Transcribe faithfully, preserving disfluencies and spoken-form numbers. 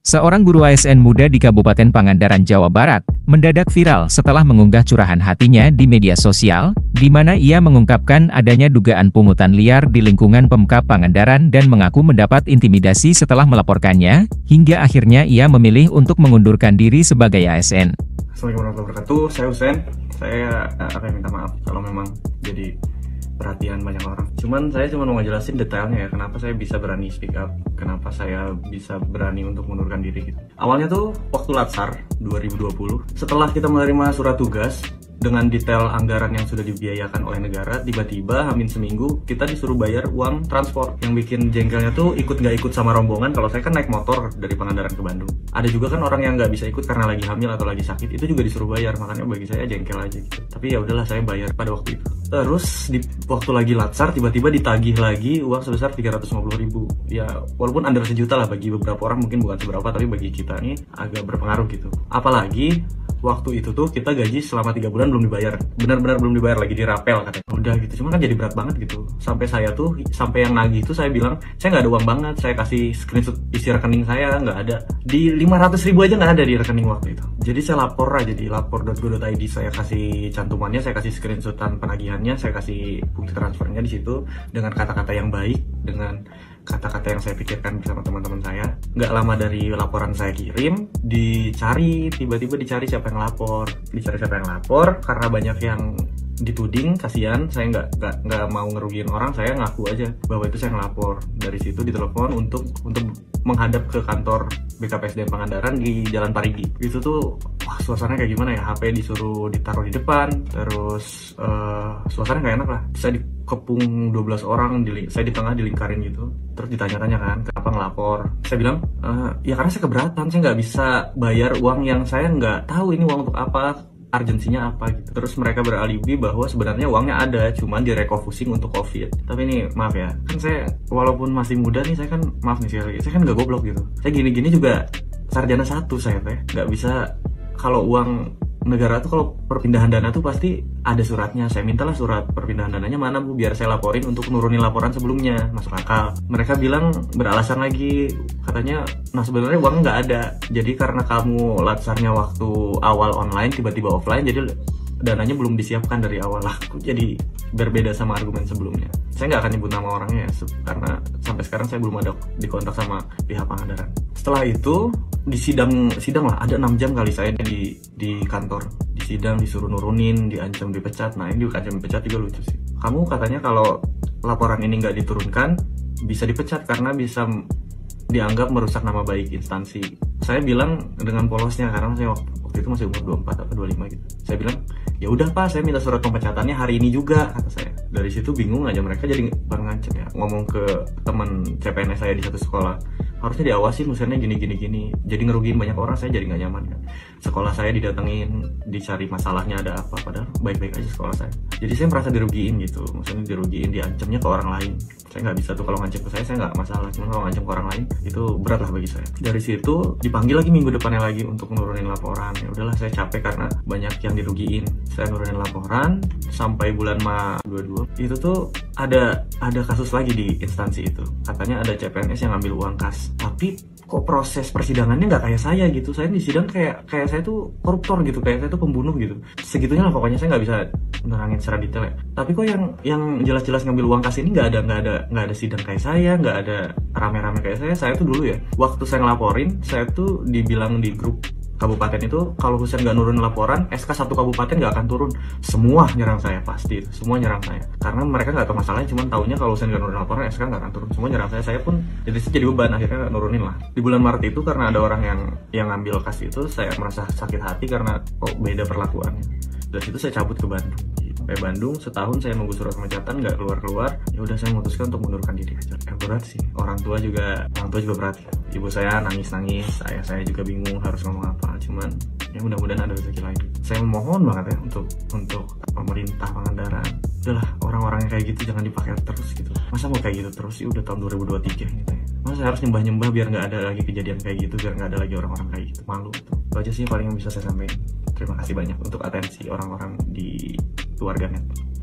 Seorang guru A S N muda di Kabupaten Pangandaran, Jawa Barat, mendadak viral setelah mengunggah curahan hatinya di media sosial, di mana ia mengungkapkan adanya dugaan pungutan liar di lingkungan Pemkab Pangandaran dan mengaku mendapat intimidasi setelah melaporkannya, hingga akhirnya ia memilih untuk mengundurkan diri sebagai A S N. Assalamualaikum warahmatullahi wabarakatuh, saya Husen. Saya uh, akan minta maaf kalau memang jadi perhatian banyak orang. Cuman saya cuma mau ngejelasin detailnya ya, kenapa saya bisa berani speak up, kenapa saya bisa berani untuk mengundurkan diri gitu. Awalnya tuh waktu Latsar dua ribu dua puluh, setelah kita menerima surat tugas dengan detail anggaran yang sudah dibiayakan oleh negara, tiba-tiba hamin seminggu kita disuruh bayar uang transport. Yang bikin jengkelnya tuh ikut nggak ikut sama rombongan. Kalau saya kan naik motor dari Pangandaran ke Bandung. Ada juga kan orang yang nggak bisa ikut karena lagi hamil atau lagi sakit, itu juga disuruh bayar. Makanya bagi saya jengkel aja gitu. Tapi ya udahlah, saya bayar pada waktu itu. Terus di waktu lagi Latsar tiba-tiba ditagih lagi uang sebesar tiga ratus lima puluh ribu. Ya walaupun under sejuta lah, bagi beberapa orang mungkin bukan seberapa, tapi bagi kita nih agak berpengaruh gitu. Apalagi waktu itu tuh kita gaji selama tiga bulan belum dibayar, benar-benar belum dibayar, lagi dirapel katanya. Udah gitu, cuma kan jadi berat banget gitu. Sampai saya tuh, sampai yang nagih tuh saya bilang, saya nggak ada uang banget, saya kasih screenshot isi rekening saya, nggak ada. Di lima ratus ribu aja nggak ada di rekening waktu itu. Jadi saya lapor aja di lapor dot go dot i d, saya kasih cantumannya, saya kasih screenshotan penagihannya, saya kasih bukti transfernya di situ dengan kata-kata yang baik, dengan kata-kata yang saya pikirkan bersama teman-teman saya. Nggak lama dari laporan saya kirim, dicari, tiba-tiba dicari siapa yang lapor, dicari siapa yang lapor, karena banyak yang dituding, kasihan, saya nggak nggak nggak mau ngerugiin orang, saya ngaku aja bahwa itu saya ngelapor. Dari situ ditelepon untuk untuk menghadap ke kantor B K P S D M Pangandaran di Jalan Parigi. Itu tuh wah, suasananya kayak gimana ya, H P disuruh ditaruh di depan, terus uh, suasana nggak enak lah. Saya dikepung dua belas orang, di, saya di tengah dilingkarin gitu. Terus ditanya-tanya kan, kenapa ngelapor? Saya bilang, e, ya karena saya keberatan, saya nggak bisa bayar uang yang saya nggak tahu ini uang untuk apa, urgensinya apa gitu. Terus mereka beralibi bahwa sebenarnya uangnya ada, cuman direkofusing untuk COVID. Tapi ini maaf ya, kan saya walaupun masih muda nih, saya kan maaf nih sekali, saya kan nggak goblok gitu. Saya gini-gini juga sarjana satu saya teh, nggak bisa. Kalau uang negara tuh, kalau perpindahan dana tuh pasti ada suratnya. Saya mintalah surat perpindahan dananya mana bu, biar saya laporin untuk nurunin laporan sebelumnya. Masuk akal. Mereka bilang beralasan lagi, katanya nah sebenarnya uang nggak ada, jadi karena kamu latsarnya waktu awal online tiba-tiba offline, jadi dananya belum disiapkan dari awal. Lah jadi berbeda sama argumen sebelumnya. Saya nggak akan nyebut nama orangnya ya, karena sampai sekarang saya belum ada dikontak sama pihak Pangandaran. Setelah itu di sidang sidang lah, ada enam jam kali saya di di kantor, di sidang, disuruh nurunin, diancam dipecat. Nah ini diancam dipecat juga lucu sih. Kamu katanya kalau laporan ini nggak diturunkan bisa dipecat karena bisa dianggap merusak nama baik instansi. Saya bilang dengan polosnya, karena saya waktu, waktu itu masih umur dua puluh empat atau dua puluh lima gitu. Saya bilang, ya udah Pak, saya minta surat pemecatannya hari ini juga, kata saya. Dari situ bingung aja mereka, jadi ngancem ya, ngomong ke teman C P N S saya di satu sekolah, harusnya diawasin dosennya gini gini gini. Jadi ngerugiin banyak orang, saya jadi nggak nyaman kan. Sekolah saya didatengin, dicari masalahnya ada apa, padahal baik-baik aja sekolah saya. Jadi saya merasa dirugiin gitu, maksudnya dirugiin, diancamnya ke orang lain. Saya nggak bisa tuh, kalau ngancam ke saya, saya nggak masalah. Cuma kalau ngancam ke orang lain, itu berat lah bagi saya. Dari situ dipanggil lagi minggu depannya lagi untuk nurunin laporan. Ya udahlah, saya capek karena banyak yang dirugiin. Saya nurunin laporan sampai bulan Maret dua puluh dua. Itu tuh ada ada kasus lagi di instansi itu. Katanya ada C P N S yang ngambil uang kas. Tapi kok proses persidangannya nggak kayak saya gitu. Saya di sidang kayak kayak saya tuh koruptor gitu, kayak saya tuh pembunuh gitu. Segitunya lah pokoknya, saya nggak bisa nerangin secara detail ya. Tapi kok yang yang jelas-jelas ngambil uang kas ini nggak ada nggak ada nggak ada sidang kayak saya, nggak ada rame-rame kayak saya. Saya tuh dulu ya, waktu saya ngelaporin, saya tuh dibilang di grup kabupaten itu, kalau Husen nggak nurun laporan, S K satu kabupaten nggak akan turun. Semua nyerang saya, pasti itu, semua nyerang saya. Karena mereka nggak tahu masalahnya, cuma taunya kalau Husen nggak nurun laporan, S K nggak akan turun. Semua nyerang saya, saya pun jadi jadi beban, akhirnya nggak nurunin lah. Di bulan Maret itu karena ada orang yang yang ngambil kas itu, saya merasa sakit hati karena kok beda perlakuannya. Dari situ saya cabut ke Bandung. Sampai Bandung setahun saya nunggu surat pemecatan nggak keluar-keluar. Ya udah, saya memutuskan untuk mundurkan diri aja. Ya berat sih, orang tua juga orang tua juga berat. Ibu saya nangis-nangis, saya saya juga bingung harus ngomong apa. Cuman ya mudah-mudahan ada rezeki lain. Saya memohon banget ya untuk untuk pemerintah Pangandaran, udahlah, orang-orang yang kayak gitu jangan dipakai terus gitu. Masa mau kayak gitu terus sih, udah tahun dua ribu dua puluh tiga gitu ya. Masa saya harus nyembah-nyembah biar nggak ada lagi kejadian kayak gitu, biar nggak ada lagi orang-orang kayak gitu. Malu gitu. Itu aja sih paling yang bisa saya sampaikan. Terima kasih banyak untuk atensi orang-orang di keluarga net.